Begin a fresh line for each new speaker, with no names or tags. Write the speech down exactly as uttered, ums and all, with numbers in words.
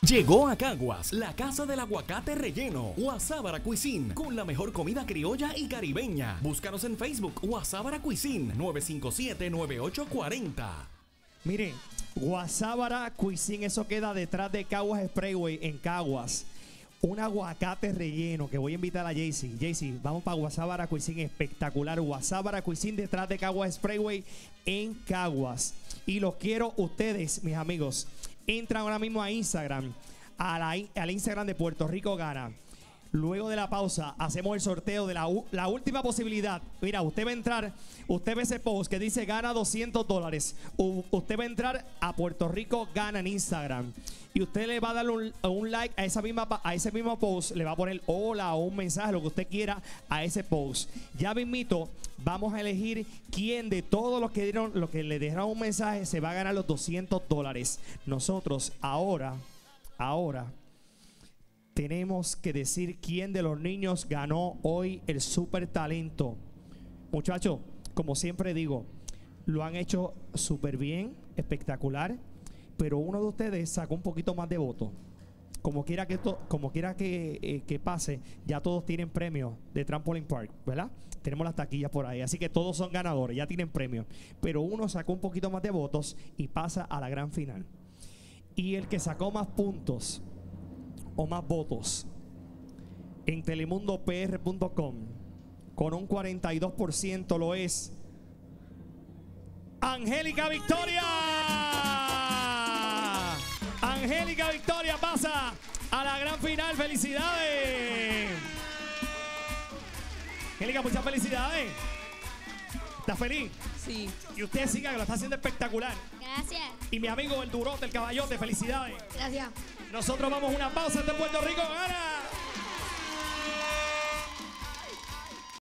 Llegó a Caguas, la casa del aguacate relleno, Guasábara Cuisine, con la mejor comida criolla y caribeña. Búscanos en Facebook, Guasábara Cuisine, nueve cinco siete, nueve ocho cuatro cero.
Miren, Guasábara Cuisine, eso queda detrás de Caguas Expressway en Caguas. Un aguacate relleno que voy a invitar a Jaycee. Jaycee, vamos para Guasábara Cuisine, espectacular. Guasábara Cuisine detrás de Caguas Expressway en Caguas. Y los quiero ustedes, mis amigos. Entran ahora mismo a Instagram, a la, al Instagram de Puerto Rico Gana. Luego de la pausa, hacemos el sorteo de la, la última posibilidad. Mira, usted va a entrar, usted ve ese post que dice gana doscientos dólares. U, usted va a entrar a Puerto Rico Gana en Instagram. Y usted le va a dar un, un like a, esa misma, a ese mismo post. Le va a poner hola o un mensaje, lo que usted quiera a ese post. Ya mismito, vamos a elegir quién de todos los que dieron, los que le dejaron un mensaje, se va a ganar los doscientos dólares. Nosotros ahora, ahora... tenemos que decir quién de los niños ganó hoy el super talento. Muchachos, como siempre digo, lo han hecho súper bien, espectacular, pero uno de ustedes sacó un poquito más de votos. Como quiera que, to, como quiera que, eh, que pase, ya todos tienen premios de Trampoline Park, ¿verdad? Tenemos las taquillas por ahí, así que todos son ganadores, ya tienen premios. Pero uno sacó un poquito más de votos y pasa a la gran final. Y el que sacó más puntos o más votos en telemundo p r punto com con un cuarenta y dos por ciento lo es Angélica Victoria. Angélica Victoria pasa a la gran final. ¡Felicidades! Angélica, muchas felicidades. ¿Estás feliz?
Sí.
Y usted siga, que lo está haciendo espectacular.
Gracias.
Y mi amigo el Durote, el Caballote, felicidades.
Gracias.
Nosotros vamos a una pausa de Puerto Rico Gana.